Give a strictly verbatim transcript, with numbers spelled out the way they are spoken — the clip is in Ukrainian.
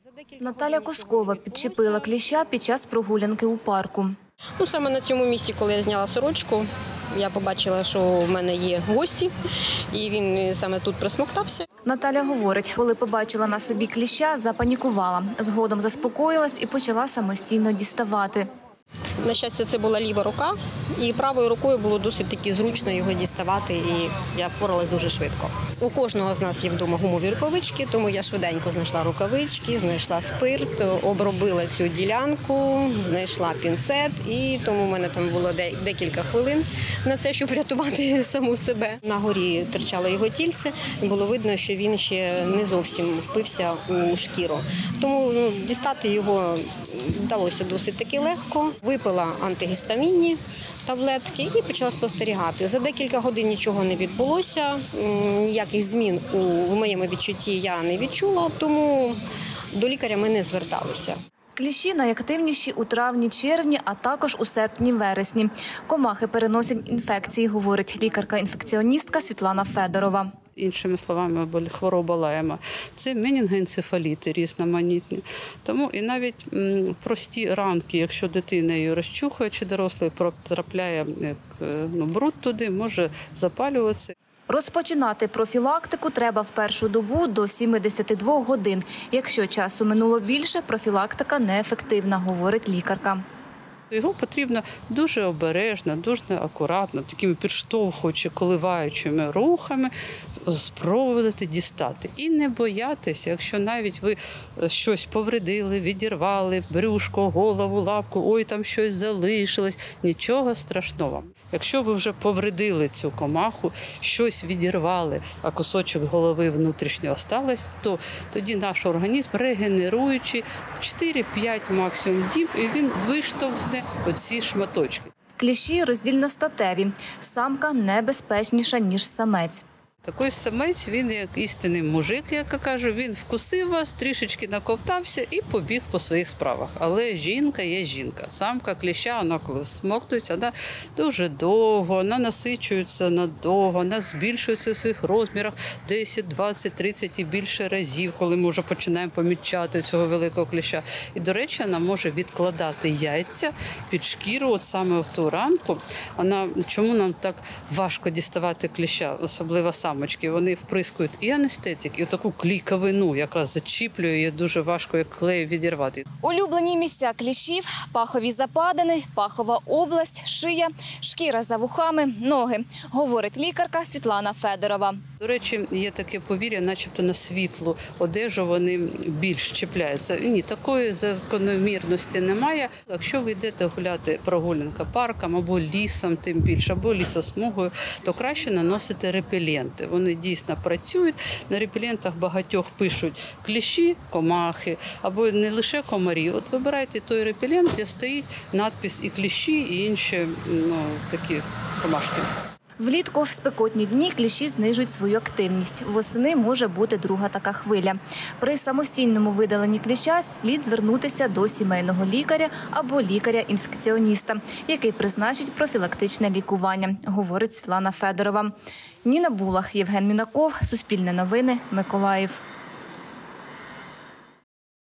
Наталя Коскова підчепила кліща під час прогулянки у парку. Ну, саме на цьому місці, коли я зняла сорочку, я побачила, що в мене є гості, і він саме тут присмоктався. Наталя говорить, коли побачила на собі кліща, запанікувала. Згодом заспокоїлась і почала самостійно діставати. На щастя, це була ліва рука, і правою рукою було досить таки зручно його діставати, і я впоралась дуже швидко. У кожного з нас є вдома гумові рукавички, тому я швиденько знайшла рукавички, знайшла спирт, обробила цю ділянку, знайшла пінцет, і тому в мене там було декілька хвилин на це, щоб врятувати саму себе. На горі терчало його тільце, і було видно, що він ще не зовсім впився у шкіру. Тому ну, дістати його вдалося досить таки легко. Випила антигістамінні таблетки і почала спостерігати. За декілька годин нічого не відбулося, ніяких змін у в моєму відчутті я не відчула, тому до лікаря ми не зверталися. Кліщі найактивніші у травні-червні, а також у серпні-вересні. Комахи переносять інфекції, говорить лікарка-інфекціоністка Світлана Федорова. Іншими словами, хвороба лайма – це менінгоенцефаліти різноманітні. Тому і навіть прості ранки, якщо дитина її розчухує чи дорослий, потрапляє ну, бруд туди, може запалюватися. Розпочинати профілактику треба в першу добу до сімдесяти двох годин. Якщо часу минуло більше, профілактика неефективна, говорить лікарка. Його потрібно дуже обережно, дуже акуратно, такими підштовхуючи, коливаючими рухами спробувати дістати. І не боятися, якщо навіть ви щось повредили, відірвали, брюшко, голову, лапку, ой, там щось залишилось, нічого страшного. Якщо ви вже повредили цю комаху, щось відірвали, а кусочок голови внутрішнього осталось, то тоді наш організм, регенеруючи чотири-п'ять максимум діб, і він виштовхне оці шматочки. Кліщі роздільностатеві. Самка небезпечніша, ніж самець. Такий самець, він як істинний мужик, як я кажу, він вкусив вас, трішечки наковтався і побіг по своїх справах. Але жінка є жінка. Самка кліща, вона коли смоктується, вона дуже довго, вона насичується надовго, вона збільшується у своїх розмірах десять, двадцять, тридцять і більше разів, коли ми вже починаємо помічати цього великого кліща. І, до речі, вона може відкладати яйця під шкіру, от саме в ту ранку. Вона, чому нам так важко діставати кліща, особливо сам? Вони вприскують і анестетик, і таку клійковину, яка зачіплює, її дуже важко як клей відірвати. Улюблені місця кліщів – пахові западини, пахова область, шия, шкіра за вухами, ноги, говорить лікарка Світлана Федорова. До речі, є таке повір'я, начебто на світлу одежу вони більш чіпляються. Ні, такої закономірності немає. Якщо ви йдете гуляти прогулянка парком або лісом, тим більше, або лісосмугою, то краще наносити репеленти. Вони дійсно працюють. На репелентах багатьох пишуть кліщі, комахи, або не лише комарі. От вибирайте той репелент, де стоїть надпис і кліщі, і інші ну, такі комашки. Влітку в спекотні дні кліщі знижують свою активність. Восени може бути друга така хвиля. При самостійному видаленні кліща слід звернутися до сімейного лікаря або лікаря-інфекціоніста, який призначить профілактичне лікування, говорить Світлана Федорова. Ніна Булах, Євген Мінаков, Суспільне новини, Миколаїв.